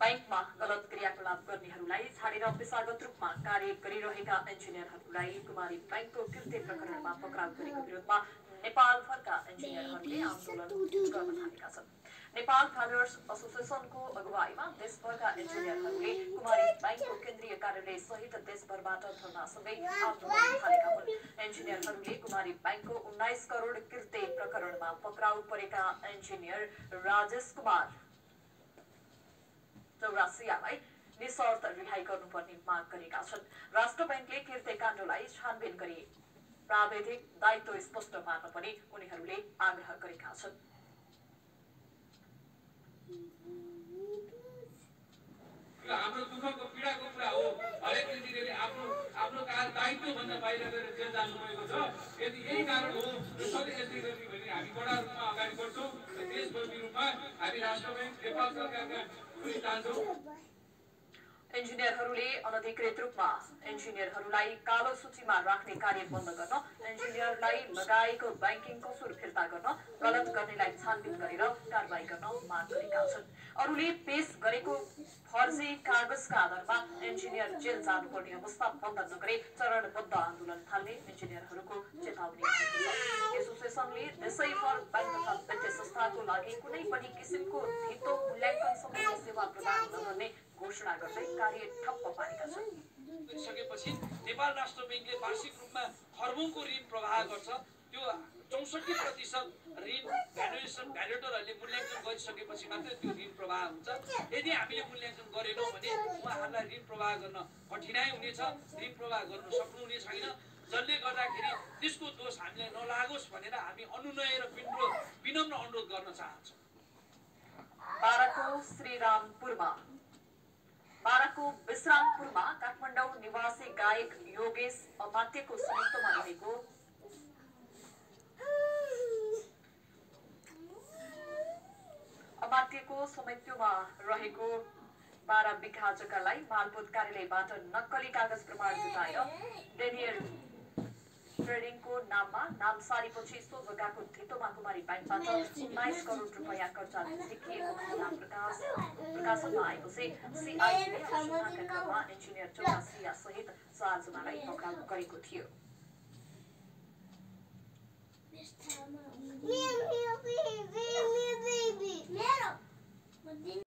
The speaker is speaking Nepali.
बैंकमा गलत क्रियाकलाप गर्नेहरूलाई छाडेर पेशागत रूपमा कार्य गरिरहेका इन्जिनियरहरूलाई कुमारी बैंकको कृत्य प्रकरणमा पक्राउ गरेको विरोधमा नेपाल भरका इन्जिनियरहरूले आन्दोलन गर्न थालेका छन्। नेपाल ट्राभलर्स एसोसिएसनको अगुवाईमा देशभरका इन्जिनियरहरूले कुमारी बैंकको केन्द्रीय कार्यालय सहित देशभरबाट धरनासँगै आन्दोलन थालेका हुन्। इन्जिनियरहरूले कुमारी बैंकको 19 करोड कृत्य प्रकरणमा पक्राउ परेका इन्जिनियर राजेश कुमार चौरासियालाई निशर्त रिहाई गर्नुपर्ने माग गरेका छन्। राष्ट्र बैंकले कृत्यकाण्डलाई छानबिन गरी प्राविधिक दायित्व स्पष्ट पार्न पनि उनीहरूले आग्रह गरेका छन्। हाम्रो दुःखको पीडाको कुरा हो। हरेक इन्जिनियरले आफ्नो दायित्व भन्दा बाहिर गएर जेल जानुभएको छ। यदि यही कारण हो र सबै यसले गर्ने भने हामी बडा रूपमा अगाडि बढ्छौँ। देशव्यापी रूपमा हामी राष्ट्र बैंक नेपाल सरकारका पुलिस जान्छौँ। इन्जिनियरहरूले अनधिकृत रूपमा इन्जिनियरहरूलाई कालो सूचीमा राख्ने कार्य बन्द गर्न, इन्जिनियरलाई लगाएको बैंकिङ कसुर फिर्ता गर्न, गलत गर्नेलाई छानबिन गरेर कारबाही गर्न माग गरेका छन्। अरूले पेश गरेको फर्जी कागजका आधारमा इन्जिनियर जेल जानुपर्ने अवस्था बन्द नगरे चरणबद्ध आन्दोलन थाल्ने इन्जिनियरहरूको चेतावनी दिएको छ। एसोसिएसनले देशैभर बैंक तथा वित्तीय संस्थाको लागि कुनै पनि किसिमको धितो मूल्याङ्कन सम्बन्धी सेवा प्रदान नगर्ने घोषणा गर्दै कार्य ठप्प पारेका छन्। सकेपछि नेपाल राष्ट्र बैंकले वार्षिक रूपमा खर्बौंको ऋण प्रवाह गर्छ। त्यो 64% ऋण भ्यालुएटरहरूले मूल्याङ्कन गरिसकेपछि मात्रै त्यो ऋण प्रवाह हुन्छ। यदि हामीले मूल्याङ्कन गरेनौँ भने उहाँहरूलाई ऋण प्रवाह गर्न कठिनाइ हुनेछ, ऋण प्रवाह गर्न सक्नुहुने छैन। जसले गर्दाखेरि त्यसको दोष हामीलाई नलागोस् भनेर हामी अनुनय र विनम्र अनुरोध गर्न चाहन्छौँ। बाराको विश्रामपुरमा काठमाडौँ निवासी गायक योगेश अमात्यको संयुक्तमा रहेको 12 बिघा जग्गालाई मालपोत कार्यालयबाट नक्कली कागज प्रमाण जुटाएर डेनियर ट्रेडिङको नाममा नाम सारेपछि सो जग्गाको धितोमा कुमारी बैंकबाट 19 करोड रुपैयाँ कर्जा देखिएको मामला प्रकाशनमा आएपछि सीआईडीले अनुसन्धानका क्रममा इन्जिनियर चौरासिया सहित 4 जनालाई पक्राउ गरेको थियो।